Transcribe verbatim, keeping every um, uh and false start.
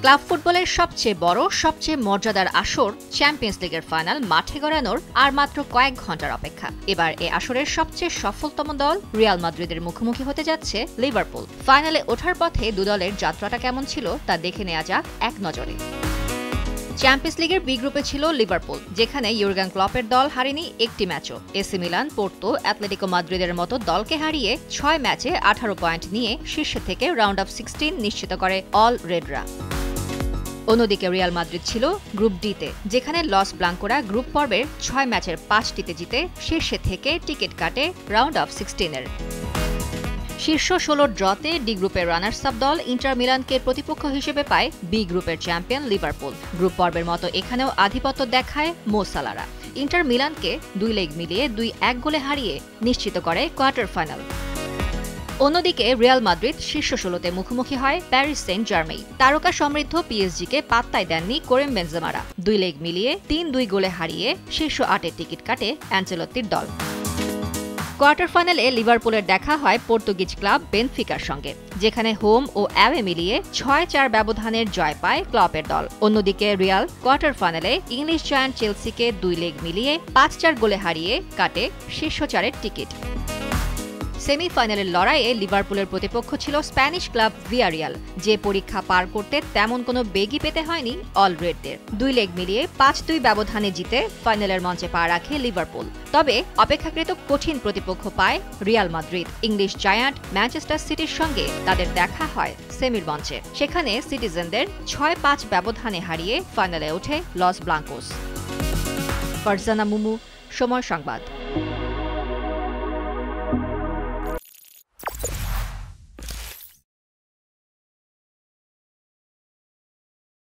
Club ফুটবলের সবচেয়ে বড় সবচেয়ে মর্যাদার আসর চ্যাম্পিয়ন্স লিগের ফাইনাল মাঠে গড়ানোর আর মাত্র কয়েক ঘন্টার অপেক্ষা। এবার এই আসরের সবচেয়ে সফলতম দল রিয়াল মাদ্রিদের মুখোমুখি হতে যাচ্ছে লিভারপুল। ফাইনালে ওঠার পথে দু দলের যাত্রাটা কেমন ছিল তা দেখে নেওয়া যাক এক নজরে। চ্যাম্পিয়ন্স লিগের বি গ্রুপে ছিল লিভারপুল, যেখানে ইউর্গেন ক্লপের দল হারেনি একটি ম্যাচও। এসি মিলান, পোর্তো, অ্যাটলেটিকো মাদ্রিদের মতো দলকে হারিয়ে ছয় ম্যাচে আঠারো পয়েন্ট নিয়ে শীর্ষে থেকে রাউন্ড অফ সিক্সটিন নিশ্চিত করে অল রেডরা। অন্যদিকে রিয়াল মাদ্রিদ ছিল গ্রুপ ডিতে, যেখানে লস ব্লাঙ্কোরা গ্রুপ পর্বের ছয় ম্যাচের পাঁচটিতে জিতে শীর্ষে থেকে টিকিট কাটে রাউন্ড অফ সিক্সটিনের। শীর্ষ ষোলোর ড্রতে ডি গ্রুপের রানার্স আপ দল ইন্টার মিলানকে প্রতিপক্ষ হিসেবে পায় বি গ্রুপের চ্যাম্পিয়ন লিভারপুল। গ্রুপ পর্বের মতো এখানেও আধিপত্য দেখায় মো সালারা। ইন্টার মিলানকে দুই লেগ মিলিয়ে দুই এক গোলে হারিয়ে নিশ্চিত করে কোয়ার্টার ফাইনাল। অন্যদিকে রিয়াল মাদ্রিদ শীর্ষ ষোলোতে মুখোমুখি হয় প্যারিস সেন্ট জার্মেই। তারকা সমৃদ্ধ পিএসজিকে পাত্তাই দেননি করিম বেনজেমারা। দুই লেগ মিলিয়ে তিন দুই গোলে হারিয়ে শীর্ষ আটের টিকিট কাটে অ্যানচেলত্তির দল। কোয়ার্টার ফাইনালে লিভারপুলের দেখা হয় পর্তুগিজ ক্লাব বেনফিকার সঙ্গে, যেখানে হোম ও অ্যাওয়ে মিলিয়ে ছয় চার ব্যবধানের জয় পায় ক্লপের দল। অন্যদিকে রিয়াল কোয়ার্টার ফাইনালে ইংলিশ জায়ান্ট চেলসিকে দুই লেগ মিলিয়ে পাঁচ চার গোলে হারিয়ে কাটে শীর্ষ চারের টিকিট। সেমিফাইনালের লড়াইয়ে লিভারপুলের প্রতিপক্ষ ছিল স্প্যানিশ ক্লাব ভিয়ারিয়াল, যে পরীক্ষা পার করতে তেমন কোনো বেগই পেতে হয়নি অল রেডদের। দুই লেগ মিলিয়ে পাঁচ দুই ব্যবধানে জিতে ফাইনালের মঞ্চে পা রাখে লিভারপুল। তবে অপেক্ষাকৃত কঠিন প্রতিপক্ষ পায় Real Madrid. English giant Manchester সিটির সঙ্গে তাদের দেখা হয় সেমির মঞ্চে। সেখানে সিটিজেনদের ছয় পাঁচ ব্যবধানে হারিয়ে ফাইনালে ওঠে লস ব্লাঙ্কোস। ফারজানা মুমু, সময় সংবাদ।